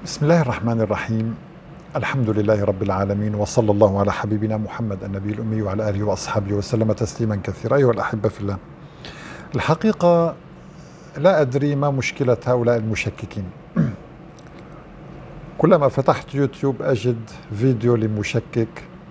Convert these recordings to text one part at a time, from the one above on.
بسم الله الرحمن الرحيم. الحمد لله رب العالمين، وصلى الله على حبيبنا محمد النبي الأمي وعلى آله وأصحابه وسلم تسليما كثيرا. أيها الأحبة في الله، الحقيقة لا أدري ما مشكلة هؤلاء المشككين. كلما فتحت يوتيوب أجد فيديو لمشكك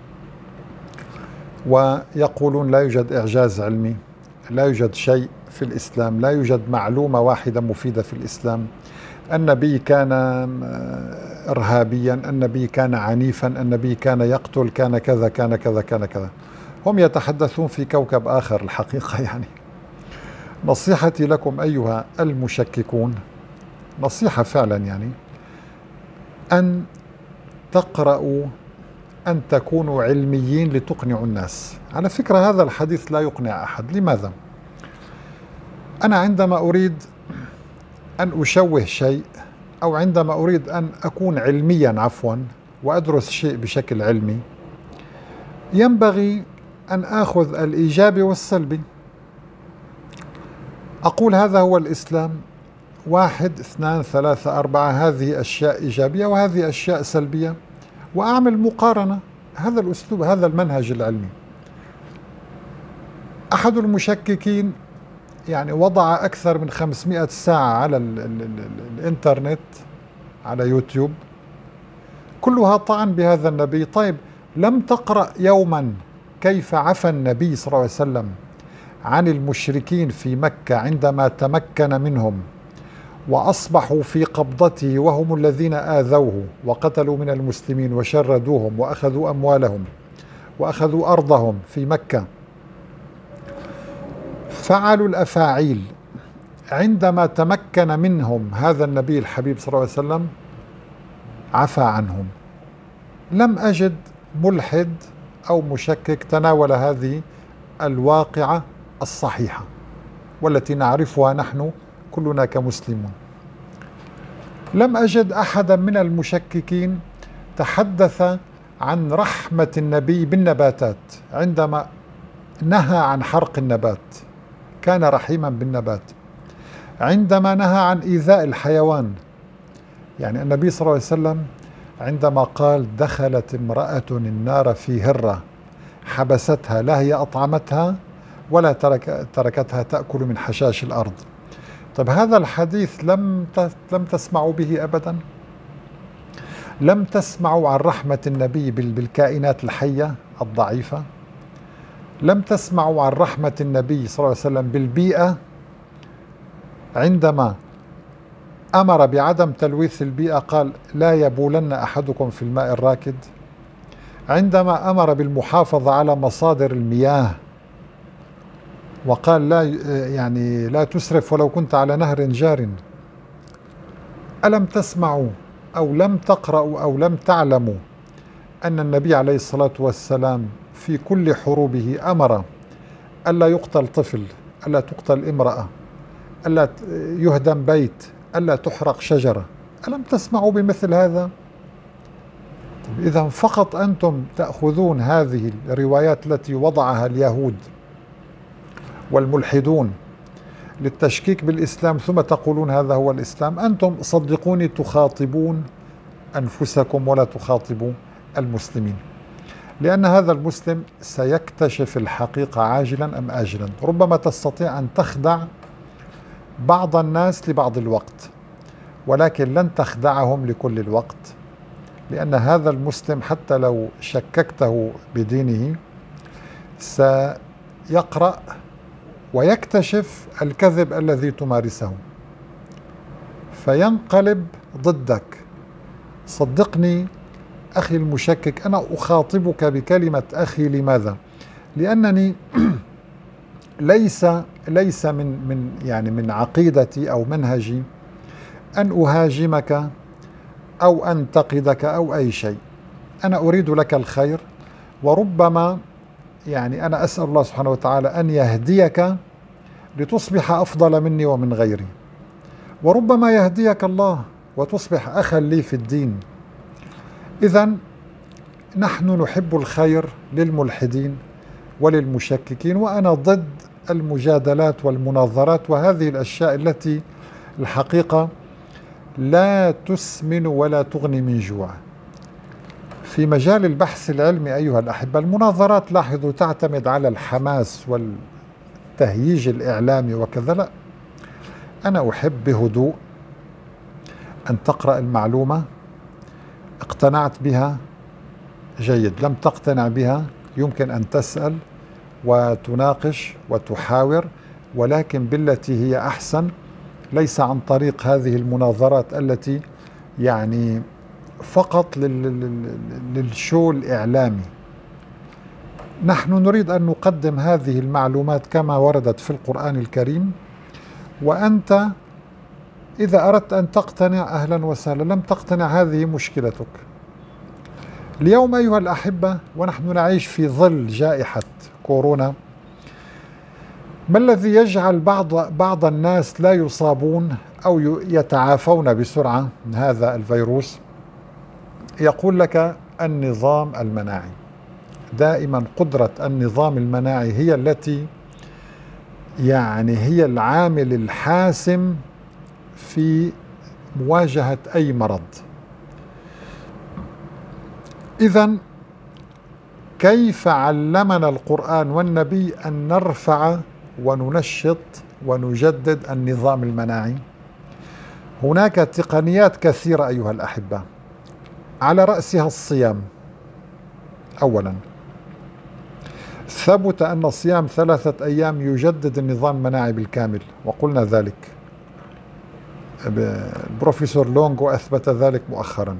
ويقولون لا يوجد إعجاز علمي، لا يوجد شيء في الإسلام، لا يوجد معلومة واحدة مفيدة في الإسلام. النبي كان إرهابيا، النبي كان عنيفا، النبي كان يقتل، كان كذا كان كذا كان كذا. هم يتحدثون في كوكب آخر الحقيقة. يعني نصيحتي لكم أيها المشككون، نصيحة فعلا، يعني أن تقرأوا، أن تكونوا علميين لتقنعوا الناس. على فكرة هذا الحديث لا يقنع أحد. لماذا؟ أنا عندما أريد أن أشوه شيء، أو عندما أريد أن أكون علميا وأدرس شيء بشكل علمي، ينبغي أن آخذ الإيجابي والسلبي. أقول هذا هو الإسلام، 1 2 3 4، هذه أشياء إيجابية وهذه أشياء سلبية، وأعمل مقارنة. هذا الأسلوب، هذا المنهج العلمي. أحد المشككين يعني وضع أكثر من 500 ساعة على الإنترنت، على يوتيوب، كلها طعن بهذا النبي. طيب، لم تقرأ يوما كيف عفى النبي صلى الله عليه وسلم عن المشركين في مكة عندما تمكن منهم وأصبحوا في قبضته، وهم الذين آذوه وقتلوا من المسلمين وشردوهم وأخذوا أموالهم وأخذوا أرضهم في مكة، فعلوا الأفاعيل. عندما تمكن منهم هذا النبي الحبيب صلى الله عليه وسلم عفى عنهم. لم أجد ملحد أو مشكك تناول هذه الواقعة الصحيحة والتي نعرفها نحن كلنا كمسلمون. لم أجد أحدا من المشككين تحدث عن رحمة النبي بالنباتات عندما نهى عن حرق النبات، كان رحيما بالنبات. عندما نهى عن إيذاء الحيوان، يعني النبي صلى الله عليه وسلم عندما قال دخلت امرأة النار في هرة حبستها، لا هي أطعمتها ولا تركتها تأكل من حشاش الأرض. طيب، هذا الحديث لم تسمعوا به أبدا. لم تسمعوا عن رحمة النبي بالكائنات الحية الضعيفة. لم تسمعوا عن رحمة النبي صلى الله عليه وسلم بالبيئة عندما أمر بعدم تلويث البيئة، قال لا يبولن أحدكم في الماء الراكد. عندما أمر بالمحافظة على مصادر المياه وقال لا تسرف ولو كنت على نهر جار. ألم تسمعوا أو لم تقرأوا أو لم تعلموا أن النبي عليه الصلاة والسلام في كل حروبه أمر ألا يقتل طفل، ألا تقتل امرأة، ألا يهدم بيت، ألا تحرق شجرة؟ ألم تسمعوا بمثل هذا؟ إذا فقط أنتم تأخذون هذه الروايات التي وضعها اليهود والملحدون للتشكيك بالإسلام ثم تقولون هذا هو الإسلام. أنتم صدقوني تخاطبون أنفسكم ولا تخاطبوا المسلمين، لأن هذا المسلم سيكتشف الحقيقة عاجلا أم آجلا. ربما تستطيع أن تخدع بعض الناس لبعض الوقت، ولكن لن تخدعهم لكل الوقت، لأن هذا المسلم حتى لو شككته بدينه سيقرأ ويكتشف الكذب الذي تمارسه فينقلب ضدك. صدقني أخي المشكك، أنا أخاطبك بكلمة أخي. لماذا؟ لأنني ليس من عقيدتي أو منهجي أن أهاجمك أو أنتقدك أو أي شيء. أنا أريد لك الخير، وربما أنا أسأل الله سبحانه وتعالى أن يهديك لتصبح أفضل مني ومن غيري، وربما يهديك الله وتصبح أخا لي في الدين. إذن نحن نحب الخير للملحدين وللمشككين، وأنا ضد المجادلات والمناظرات وهذه الأشياء التي الحقيقة لا تسمن ولا تغني من جوع. في مجال البحث العلمي أيها الأحبة، المناظرات لاحظوا تعتمد على الحماس والتهييج الإعلامي وكذا. لا، أنا أحب بهدوء أن تقرأ المعلومة، اقتنعت بها جيد، لم تقتنع بها يمكن أن تسأل وتناقش وتحاور، ولكن بالتي هي أحسن، ليس عن طريق هذه المناظرات التي يعني فقط للشو الإعلامي. نحن نريد أن نقدم هذه المعلومات كما وردت في القرآن الكريم، وأنت إذا أردت أن تقتنع أهلا وسهلا، لم تقتنع هذه مشكلتك. اليوم أيها الأحبة ونحن نعيش في ظل جائحة كورونا، ما الذي يجعل بعض الناس لا يصابون أو يتعافون بسرعة من هذا الفيروس؟ يقول لك النظام المناعي. دائما قدرة النظام المناعي هي التي يعني هي العامل الحاسم في مواجهة أي مرض. إذن كيف علمنا القرآن والنبي أن نرفع وننشط ونجدد النظام المناعي؟ هناك تقنيات كثيرة أيها الأحبة، على رأسها الصيام. أولا، ثبت أن الصيام 3 أيام يجدد النظام المناعي بالكامل، وقلنا ذلك، البروفيسور لونغو أثبت ذلك مؤخرا.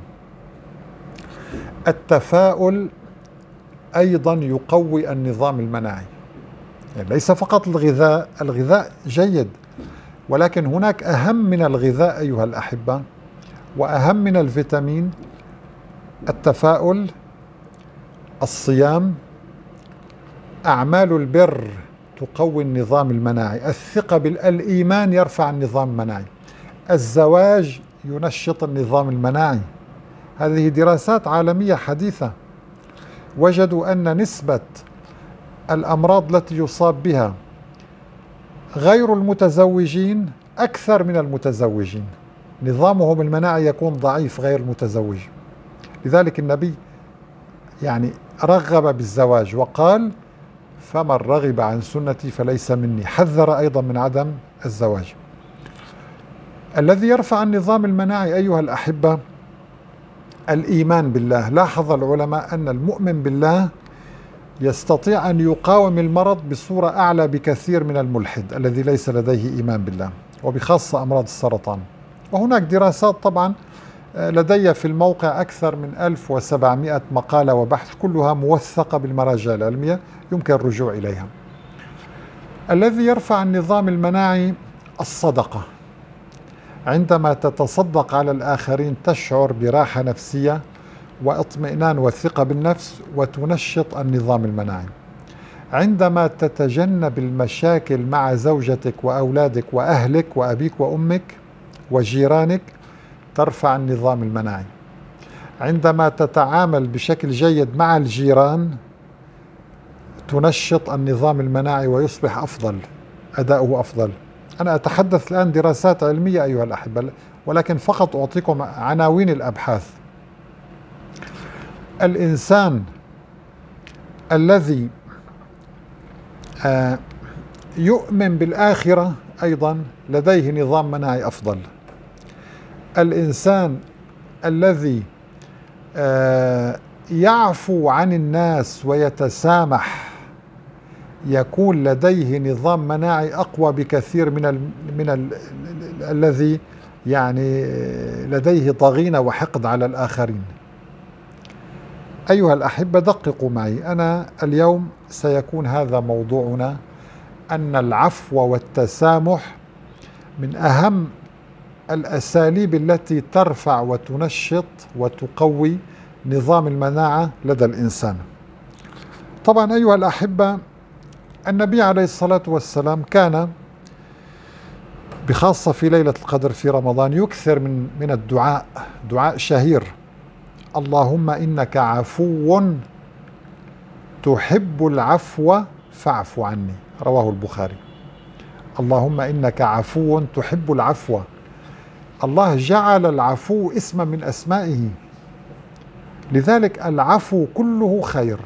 التفاؤل أيضا يقوي النظام المناعي، يعني ليس فقط الغذاء، الغذاء جيد، ولكن هناك أهم من الغذاء أيها الأحبة وأهم من الفيتامين: التفاؤل، الصيام، أعمال البر تقوي النظام المناعي، الثقة الإيمان يرفع النظام المناعي، الزواج ينشط النظام المناعي. هذه دراسات عالمية حديثة، وجدوا أن نسبة الأمراض التي يصاب بها غير المتزوجين أكثر من المتزوجين، نظامهم المناعي يكون ضعيف غير المتزوج. لذلك النبي يعني رغب بالزواج وقال: فمن رغب عن سنتي فليس مني، حذر أيضا من عدم الزواج. الذي يرفع النظام المناعي أيها الأحبة الإيمان بالله. لاحظ العلماء أن المؤمن بالله يستطيع أن يقاوم المرض بصورة أعلى بكثير من الملحد الذي ليس لديه إيمان بالله، وبخاصة أمراض السرطان. وهناك دراسات طبعا لدي في الموقع أكثر من 1700 مقالة وبحث، كلها موثقة بالمراجع العلمية يمكن الرجوع إليها. الذي يرفع النظام المناعي الصدقة. عندما تتصدق على الآخرين تشعر براحة نفسية واطمئنان وثقة بالنفس وتنشط النظام المناعي. عندما تتجنب المشاكل مع زوجتك وأولادك وأهلك وأبيك وأمك وجيرانك ترفع النظام المناعي. عندما تتعامل بشكل جيد مع الجيران تنشط النظام المناعي ويصبح أفضل، أداؤه أفضل. أنا أتحدث الآن دراسات علمية أيها الأحبة، ولكن فقط أعطيكم عناوين الأبحاث. الإنسان الذي يؤمن بالآخرة أيضا لديه نظام مناعي أفضل. الإنسان الذي يعفو عن الناس ويتسامح يكون لديه نظام مناعي أقوى بكثير من الذي يعني لديه ضغينة وحقد على الآخرين. أيها الأحبة دققوا معي، أنا اليوم سيكون هذا موضوعنا، أن العفو والتسامح من أهم الأساليب التي ترفع وتنشط وتقوي نظام المناعة لدى الإنسان. طبعا أيها الأحبة النبي عليه الصلاة والسلام كان بخاصة في ليلة القدر في رمضان يكثر من الدعاء، دعاء شهير: اللهم إنك عفو تحب العفو فاعف عني، رواه البخاري. اللهم إنك عفو تحب العفو، الله جعل العفو اسما من أسمائه، لذلك العفو كله خير.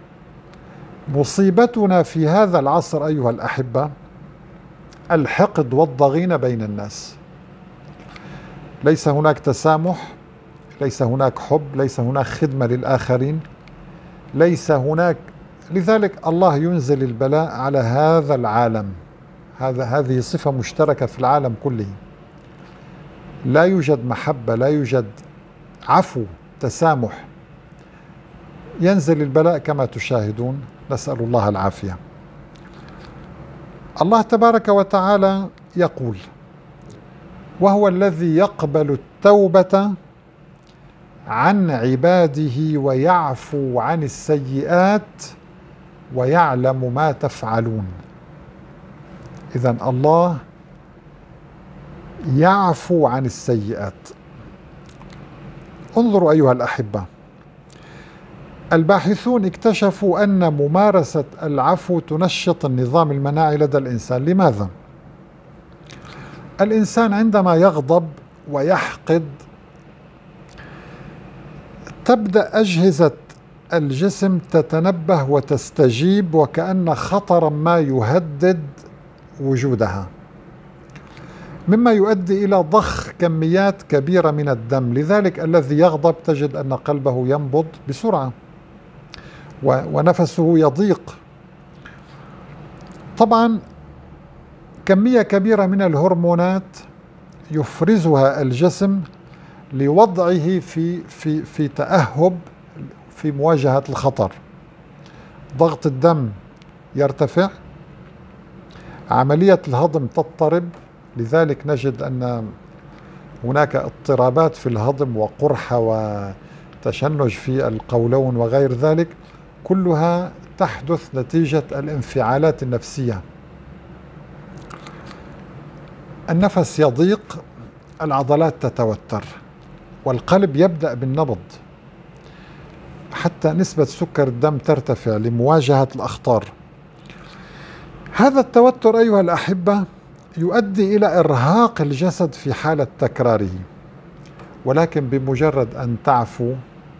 مصيبتنا في هذا العصر أيها الأحبة الحقد والضغينة بين الناس. ليس هناك تسامح، ليس هناك حب، ليس هناك خدمة للآخرين، ليس هناك. لذلك الله ينزل البلاء على هذا العالم. هذه صفة مشتركة في العالم كله. لا يوجد محبة، لا يوجد عفو، تسامح. ينزل البلاء كما تشاهدون، نسأل الله العافية. الله تبارك وتعالى يقول: وهو الذي يقبل التوبة عن عباده ويعفو عن السيئات ويعلم ما تفعلون. إذن الله يعفو عن السيئات. انظروا أيها الأحبة، الباحثون اكتشفوا أن ممارسة العفو تنشط النظام المناعي لدى الإنسان. لماذا؟ الإنسان عندما يغضب ويحقد تبدأ أجهزة الجسم تتنبه وتستجيب، وكأن خطرا ما يهدد وجودها، مما يؤدي إلى ضخ كميات كبيرة من الدم. لذلك الذي يغضب تجد أن قلبه ينبض بسرعة ونفسه يضيق. طبعا كمية كبيرة من الهرمونات يفرزها الجسم لوضعه في تأهب في مواجهة الخطر. ضغط الدم يرتفع، عملية الهضم تضطرب، لذلك نجد أن هناك اضطرابات في الهضم وقرحة وتشنج في القولون وغير ذلك، كلها تحدث نتيجة الانفعالات النفسية. النفس يضيق، العضلات تتوتر، والقلب يبدأ بالنبض، حتى نسبة سكر الدم ترتفع لمواجهة الأخطار. هذا التوتر أيها الأحبة يؤدي إلى إرهاق الجسد في حالة تكراره، ولكن بمجرد أن تعفو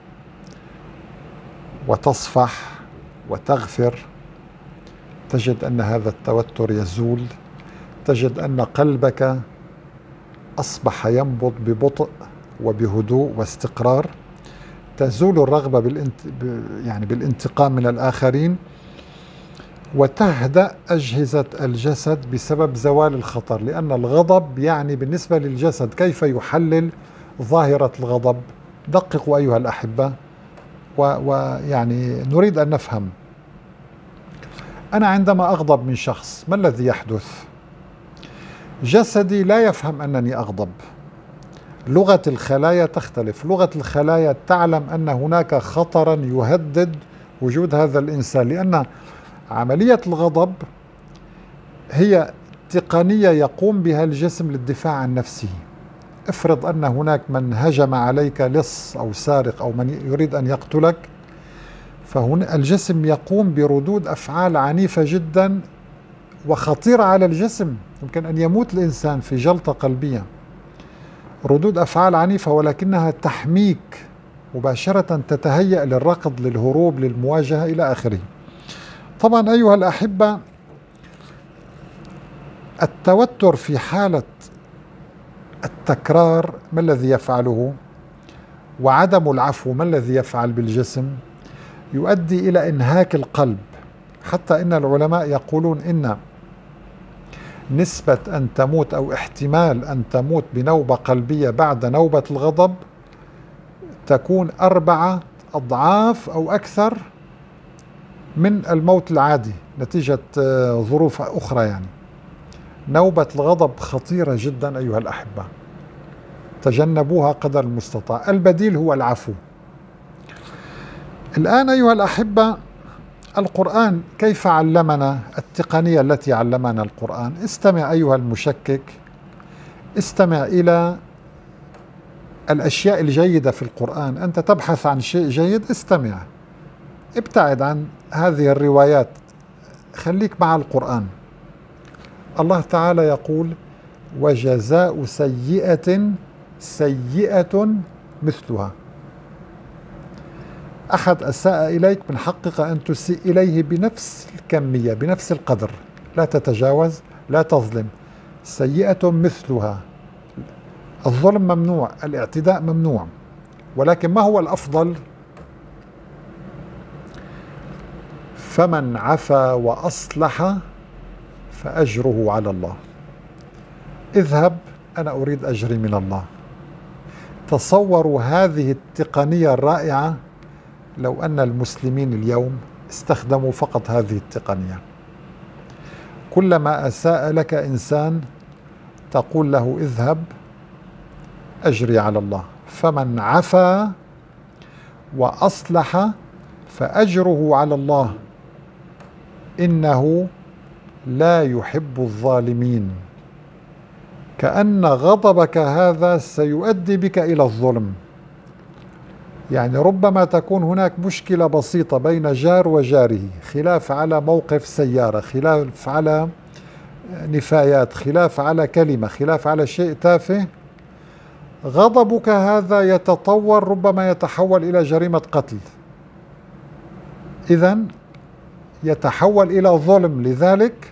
وتصفح وتغفر تجد أن هذا التوتر يزول، تجد أن قلبك أصبح ينبض ببطء وبهدوء واستقرار، تزول الرغبة بالانتقام من الآخرين، وتهدأ أجهزة الجسد بسبب زوال الخطر. لأن الغضب يعني بالنسبة للجسد كيف يحلل ظاهرة الغضب؟ دققوا أيها الأحبة، ويعني نريد أن نفهم. أنا عندما أغضب من شخص ما الذي يحدث؟ جسدي لا يفهم أنني أغضب، لغة الخلايا تختلف، لغة الخلايا تعلم أن هناك خطرا يهدد وجود هذا الإنسان، لأن عملية الغضب هي تقنية يقوم بها الجسم للدفاع عن نفسه. افرض أن هناك من هجم عليك لص أو سارق أو من يريد أن يقتلك، فهنا الجسم يقوم بردود أفعال عنيفة جدا وخطيرة على الجسم، يمكن أن يموت الإنسان في جلطة قلبية. ردود أفعال عنيفة ولكنها تحميك مباشرة، تتهيأ للركض، للهروب، للمواجهة إلى آخره. طبعا أيها الأحبة التوتر في حالة التكرار ما الذي يفعله؟ وعدم العفو ما الذي يفعل بالجسم؟ يؤدي إلى إنهاك القلب، حتى إن العلماء يقولون إن نسبة أن تموت أو احتمال أن تموت بنوبة قلبية بعد نوبة الغضب تكون 4 أضعاف أو أكثر من الموت العادي نتيجة ظروف أخرى. يعني نوبة الغضب خطيرة جدا أيها الأحبة، تجنبوها قدر المستطاع. البديل هو العفو. الآن أيها الأحبة القرآن كيف علمنا التقنية التي علمنا القرآن؟ استمع أيها المشكك، استمع إلى الأشياء الجيدة في القرآن. أنت تبحث عن شيء جيد، استمع، ابتعد عن هذه الروايات، خليك مع القرآن. الله تعالى يقول: وجزاء سيئة سيئة مثلها. أحد أساء إليك من حقك أن تسيء إليه بنفس الكمية بنفس القدر، لا تتجاوز، لا تظلم. سيئة مثلها. الظلم ممنوع، الاعتداء ممنوع، ولكن ما هو الأفضل؟ فمن عفا وأصلح فأجره على الله. اذهب، أنا أريد أجري من الله. تصوروا هذه التقنية الرائعة لو أن المسلمين اليوم استخدموا فقط هذه التقنية. كلما أساء لك إنسان تقول له اذهب أجري على الله. فمن عفا وأصلح فأجره على الله إنه لا يحب الظالمين. كأن غضبك هذا سيؤدي بك إلى الظلم. يعني ربما تكون هناك مشكلة بسيطة بين جار وجاره، خلاف على موقف سيارة، خلاف على نفايات، خلاف على كلمة، خلاف على شيء تافه. غضبك هذا يتطور، ربما يتحول إلى جريمة قتل، إذن يتحول إلى ظلم. لذلك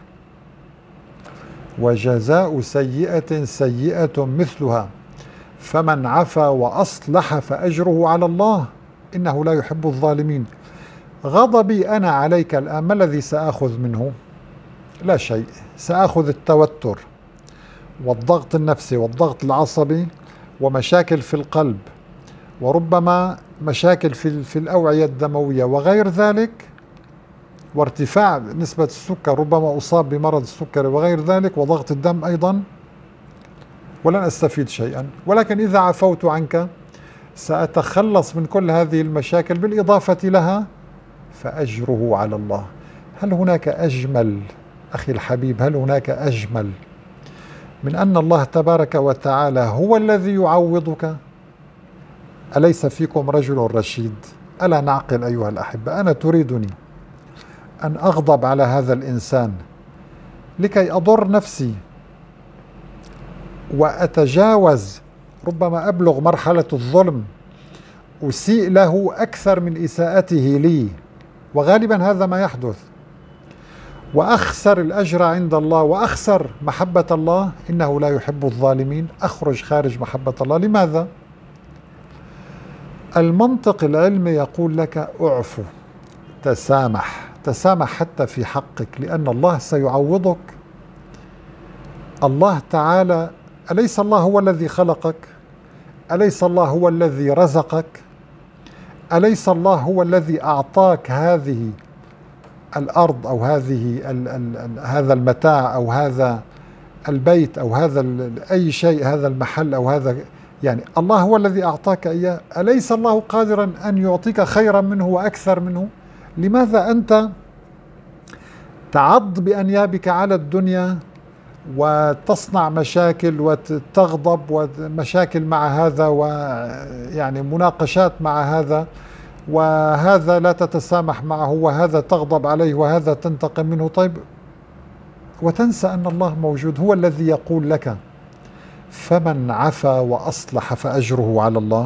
وجزاء سيئة سيئة مثلها فمن عفا وأصلح فأجره على الله إنه لا يحب الظالمين. غضبي أنا عليك الآن ما الذي سأخذ منه؟ لا شيء. سأخذ التوتر والضغط النفسي والضغط العصبي ومشاكل في القلب، وربما مشاكل في الأوعية الدموية وغير ذلك، وارتفاع نسبة السكر، ربما أصاب بمرض السكري وغير ذلك، وضغط الدم أيضا، ولن أستفيد شيئا. ولكن إذا عفوت عنك سأتخلص من كل هذه المشاكل، بالإضافة لها فأجره على الله. هل هناك أجمل أخي الحبيب، هل هناك أجمل من أن الله تبارك وتعالى هو الذي يعوضك؟ أليس فيكم رجل رشيد؟ ألا نعقل أيها الأحبة؟ أنا تريدني أن أغضب على هذا الإنسان لكي أضر نفسي وأتجاوز، ربما أبلغ مرحلة الظلم، أسيء له أكثر من إساءته لي، وغالبا هذا ما يحدث، وأخسر الأجر عند الله وأخسر محبة الله. إنه لا يحب الظالمين. أخرج خارج محبة الله. لماذا؟ المنطق العلمي يقول لك اعفو، تسامح، تسامح حتى في حقك، لأن الله سيعوضك. الله تعالى، أليس الله هو الذي خلقك؟ أليس الله هو الذي رزقك؟ أليس الله هو الذي أعطاك هذه الأرض أو هذا المتاع أو هذا البيت أو هذا أي شيء، هذا المحل أو هذا، يعني الله هو الذي أعطاك إياه. أليس الله قادرا أن يعطيك خيرا منه وأكثر منه؟ لماذا أنت تعض بأنيابك على الدنيا وتصنع مشاكل وتغضب ومشاكل مع هذا، ويعني مناقشات مع هذا، وهذا لا تتسامح معه، وهذا تغضب عليه، وهذا تنتقم منه؟ طيب، وتنسى أن الله موجود، هو الذي يقول لك فمن عفا وأصلح فأجره على الله.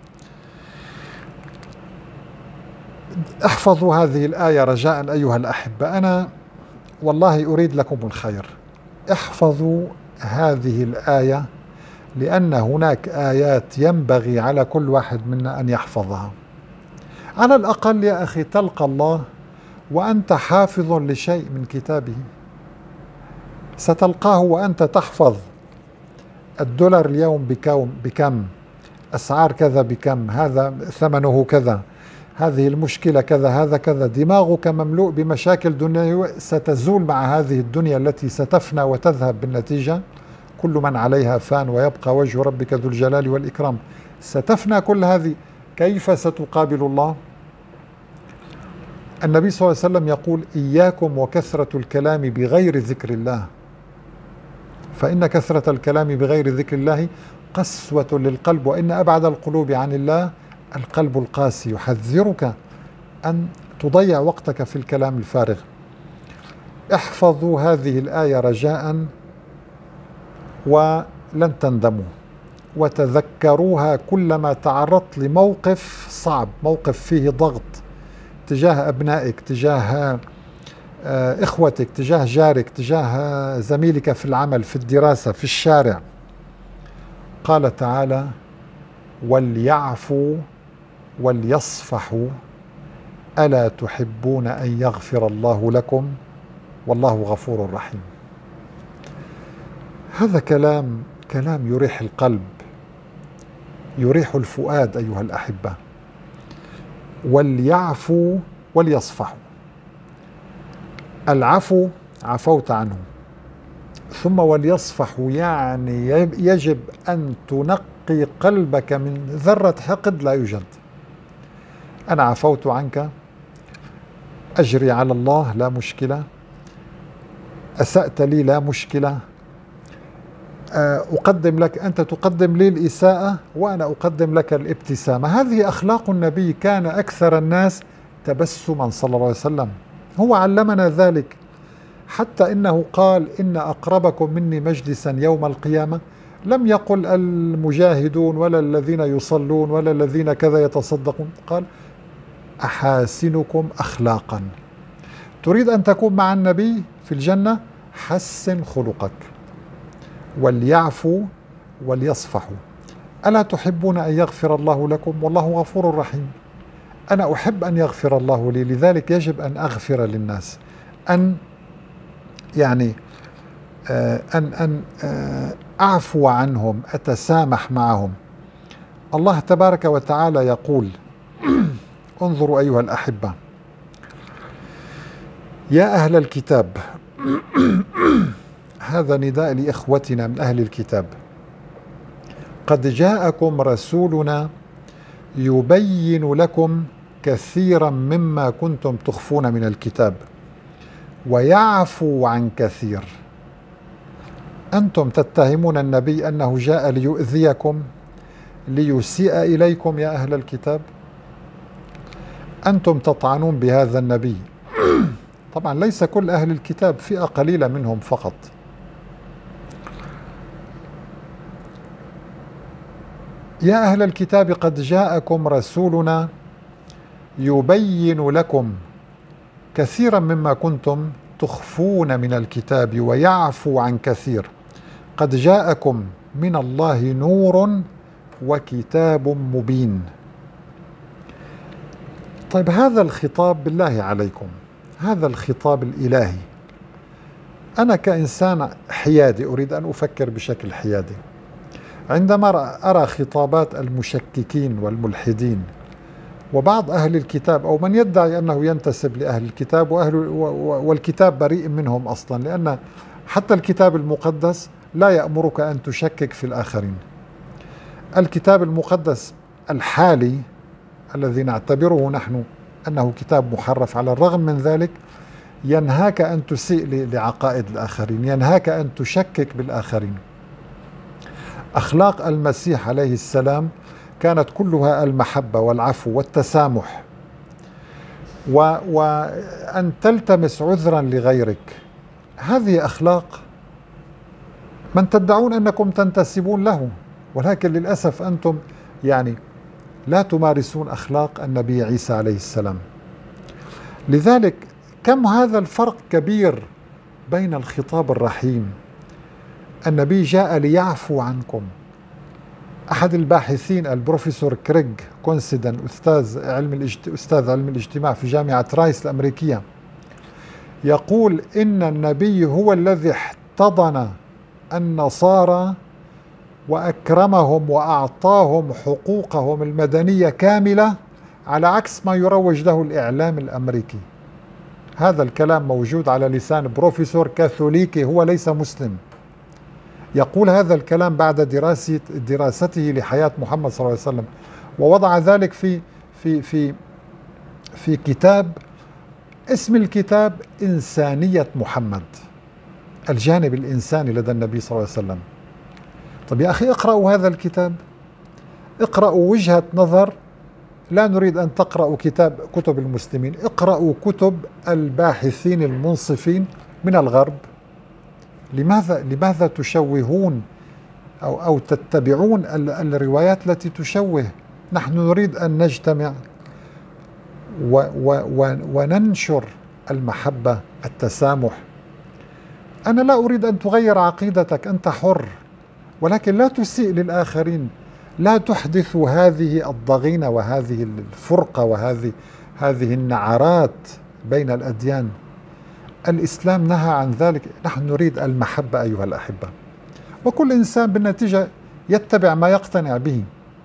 احفظوا هذه الآية رجاء أيها الأحبة، أنا والله أريد لكم الخير. احفظوا هذه الآية، لأن هناك آيات ينبغي على كل واحد منا أن يحفظها. على الأقل يا أخي تلقى الله وأنت حافظ لشيء من كتابه. ستلقاه وأنت تحفظ الدولار اليوم بكم، أسعار كذا بكم، هذا ثمنه كذا، هذه المشكلة كذا، هذا كذا. دماغك مملوء بمشاكل دنيوية ستزول مع هذه الدنيا التي ستفنى وتذهب بالنتيجة. كل من عليها فان ويبقى وجه ربك ذو الجلال والإكرام. ستفنى كل هذه، كيف ستقابل الله؟ النبي صلى الله عليه وسلم يقول إياكم وكثرة الكلام بغير ذكر الله، فإن كثرة الكلام بغير ذكر الله قسوة للقلب، وإن أبعد القلوب عن الله القلب القاسي. يحذرك أن تضيع وقتك في الكلام الفارغ. احفظوا هذه الآية رجاء، ولن تندموا، وتذكروها كلما تعرضت لموقف صعب، موقف فيه ضغط تجاه أبنائك، تجاه إخوتك، تجاه جارك، تجاه زميلك في العمل، في الدراسة، في الشارع. قال تعالى: وليعفوا وليصفحوا ألا تحبون أن يغفر الله لكم والله غفور رحيم. هذا كلام يريح القلب، يريح الفؤاد أيها الأحبة. وليعفوا وليصفحوا. العفو عفوت عنه، ثم وليصفحوا يعني يجب أن تنقي قلبك من ذرة حقد لا يوجد. أنا عفوت عنك، أجري على الله لا مشكلة، أسأت لي لا مشكلة، أقدم لك، أنت تقدم لي الإساءة وأنا أقدم لك الابتسامة. هذه أخلاق النبي، كان أكثر الناس تبسما صلى الله عليه وسلم. هو علمنا ذلك، حتى إنه قال: إن أقربكم مني مجلسا يوم القيامة، لم يقل المجاهدون ولا الذين يصلون ولا الذين كذا يتصدقون، قال: أحاسنكم أخلاقا. تريد أن تكون مع النبي في الجنة؟ حسن خلقك. وليعفوا وليصفحوا. ألا تحبون أن يغفر الله لكم والله غفور رحيم. أنا أحب أن يغفر الله لي، لذلك يجب أن أغفر للناس، أن يعني أن أعفو عنهم، أتسامح معهم. الله تبارك وتعالى يقول: انظروا أيها الأحبة، يا أهل الكتاب، هذا نداء لإخوتنا من أهل الكتاب، قد جاءكم رسولنا يبين لكم كثيرا مما كنتم تخفون من الكتاب ويعفو عن كثير. أنتم تتهمون النبي أنه جاء ليؤذيكم، ليسيء إليكم يا أهل الكتاب. أنتم تطعنون بهذا النبي. طبعا ليس كل أهل الكتاب، فئة قليلة منهم فقط. يا أهل الكتاب قد جاءكم رسولنا يبين لكم كثيرا مما كنتم تخفون من الكتاب ويعفو عن كثير. قد جاءكم من الله نور وكتاب مبين. طيب، هذا الخطاب بالله عليكم، هذا الخطاب الإلهي، أنا كإنسان حيادي أريد أن أفكر بشكل حيادي، عندما أرى خطابات المشككين والملحدين وبعض أهل الكتاب أو من يدعي أنه ينتسب لأهل الكتاب والكتاب بريء منهم أصلا، لأن حتى الكتاب المقدس لا يأمرك أن تشكك في الآخرين. الكتاب المقدس الحالي الذي نعتبره نحن أنه كتاب محرف، على الرغم من ذلك ينهاك أن تسيء لعقائد الآخرين، ينهاك أن تشكك بالآخرين. أخلاق المسيح عليه السلام كانت كلها المحبة والعفو والتسامح، وأن تلتمس عذرا لغيرك. هذه أخلاق من تدعون أنكم تنتسبون له، ولكن للأسف أنتم يعني لا تمارسون أخلاق النبي عيسى عليه السلام. لذلك كم هذا الفرق كبير بين الخطاب الرحيم، النبي جاء ليعفو عنكم. أحد الباحثين البروفيسور كريغ كونسيدن، أستاذ علم الاجتماع في جامعة رايس الأمريكية، يقول إن النبي هو الذي احتضن النصارى وأكرمهم وأعطاهم حقوقهم المدنية كاملة، على عكس ما يروج له الإعلام الأمريكي. هذا الكلام موجود على لسان بروفيسور كاثوليكي، هو ليس مسلم، يقول هذا الكلام بعد دراسته لحياة محمد صلى الله عليه وسلم، ووضع ذلك في كتاب، اسم الكتاب إنسانية محمد، الجانب الإنساني لدى النبي صلى الله عليه وسلم. طب يا أخي، اقرأوا هذا الكتاب، اقرأوا وجهة نظر، لا نريد أن تقرأوا كتب المسلمين، اقرأوا كتب الباحثين المنصفين من الغرب، لماذا تشوهون أو تتبعون الروايات التي تشوه؟ نحن نريد أن نجتمع وننشر المحبة، التسامح. أنا لا أريد أن تغير عقيدتك، أنت حر، ولكن لا تسيء للآخرين، لا تحدث هذه الضغينة وهذه الفرقة وهذه النعرات بين الأديان. الإسلام نهى عن ذلك. نحن نريد المحبة أيها الأحبة، وكل إنسان بالنتيجة يتبع ما يقتنع به.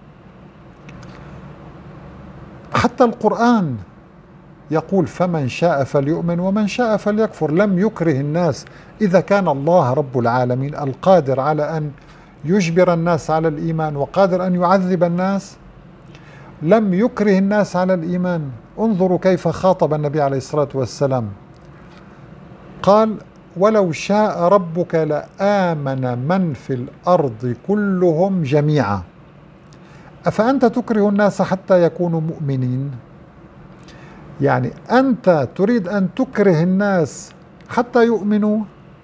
حتى القرآن يقول فمن شاء فليؤمن ومن شاء فليكفر، لم يكره الناس. إذا كان الله رب العالمين القادر على أن يجبر الناس على الإيمان وقادر أن يعذب الناس، لم يكره الناس على الإيمان. انظروا كيف خاطب النبي عليه الصلاة والسلام، قال ولو شاء ربك لآمن من في الأرض كلهم جميعا أفأنت تكره الناس حتى يكونوا مؤمنين؟ يعني أنت تريد أن تكره الناس حتى يؤمنوا؟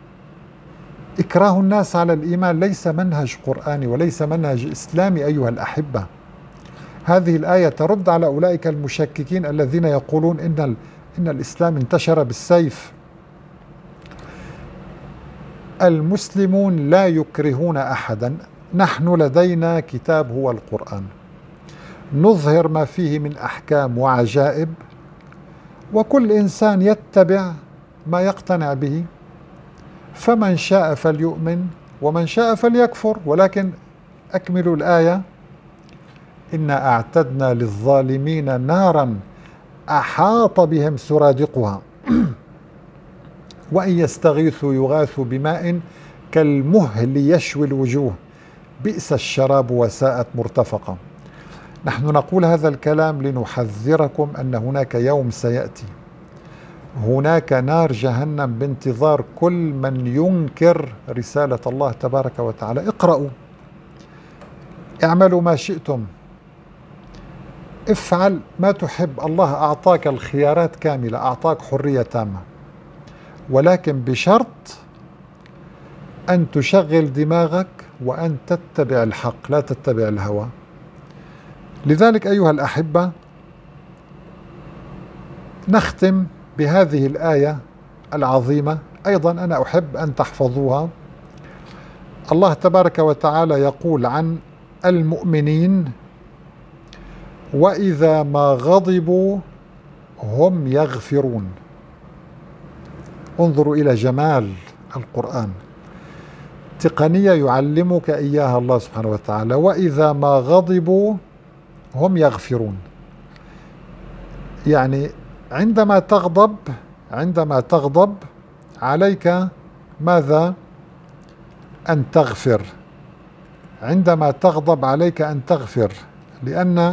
إكراه الناس على الإيمان ليس منهج قرآني وليس منهج إسلامي أيها الأحبة. هذه الآية ترد على أولئك المشككين الذين يقولون إن الإسلام انتشر بالسيف. المسلمون لا يكرهون أحدا. نحن لدينا كتاب هو القرآن، نظهر ما فيه من أحكام وعجائب، وكل إنسان يتبع ما يقتنع به. فمن شاء فليؤمن ومن شاء فليكفر، ولكن أكملوا الآية: إنا أعتدنا للظالمين نارا أحاط بهم سرادقها وإن يستغيثوا يغاثوا بماء كالمهل يشوي الوجوه بئس الشراب وساءت مرتفقة. نحن نقول هذا الكلام لنحذركم أن هناك يوم سيأتي، هناك نار جهنم بانتظار كل من ينكر رسالة الله تبارك وتعالى. اقرأوا، اعملوا ما شئتم، افعل ما تحب. الله أعطاك الخيارات كاملة، أعطاك حرية تامة، ولكن بشرط أن تشغل دماغك وأن تتبع الحق لا تتبع الهوى. لذلك أيها الأحبة نختم بهذه الآية العظيمة، أيضا أنا أحب أن تحفظوها. الله تبارك وتعالى يقول عن المؤمنين: وإذا ما غضبوا هم يغفرون. انظروا إلى جمال القرآن، تقنية يعلمك إياها الله سبحانه وتعالى. وإذا ما غضبوا هم يغفرون، يعني عندما تغضب عليك ماذا؟ أن تغفر. عندما تغضب عليك أن تغفر، لأن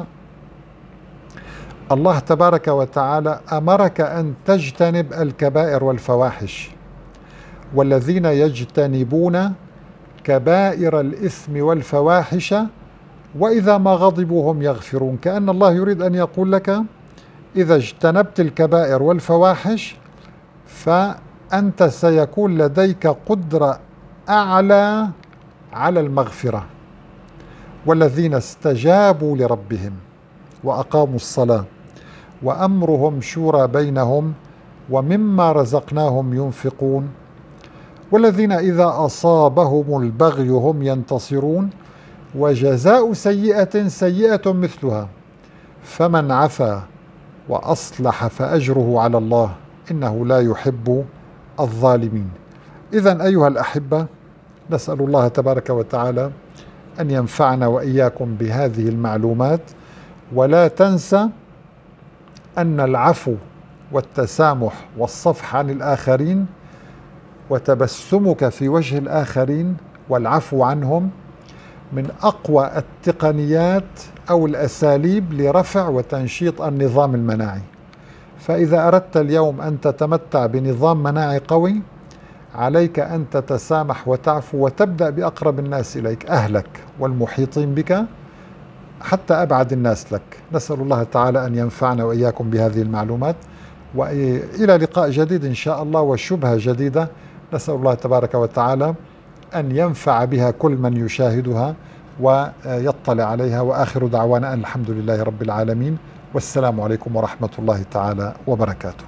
الله تبارك وتعالى أمرك أن تجتنب الكبائر والفواحش، والذين يجتنبون كبائر الإثم والفواحش وإذا ما غضبوا هم يغفرون. كأن الله يريد أن يقول لك إذا اجتنبت الكبائر والفواحش فأنت سيكون لديك قدرة أعلى على المغفرة. والذين استجابوا لربهم وأقاموا الصلاة وأمرهم شورى بينهم ومما رزقناهم ينفقون والذين إذا أصابهم البغي هم ينتصرون وجزاء سيئة سيئة مثلها فمن عفا وأصلح فأجره على الله إنه لا يحب الظالمين. إذن أيها الأحبة، نسأل الله تبارك وتعالى أن ينفعنا وإياكم بهذه المعلومات، ولا تنسى أن العفو والتسامح والصفح عن الآخرين وتبسمك في وجه الآخرين والعفو عنهم من أقوى التقنيات أو الأساليب لرفع وتنشيط النظام المناعي. فإذا أردت اليوم أن تتمتع بنظام مناعي قوي عليك أن تتسامح وتعفو وتبدأ بأقرب الناس إليك، أهلك والمحيطين بك حتى أبعد الناس لك. نسأل الله تعالى أن ينفعنا وإياكم بهذه المعلومات، وإلى لقاء جديد إن شاء الله وشبهة جديدة نسأل الله تبارك وتعالى أن ينفع بها كل من يشاهدها ويطلع عليها. وآخر دعوانا أن الحمد لله رب العالمين، والسلام عليكم ورحمة الله تعالى وبركاته.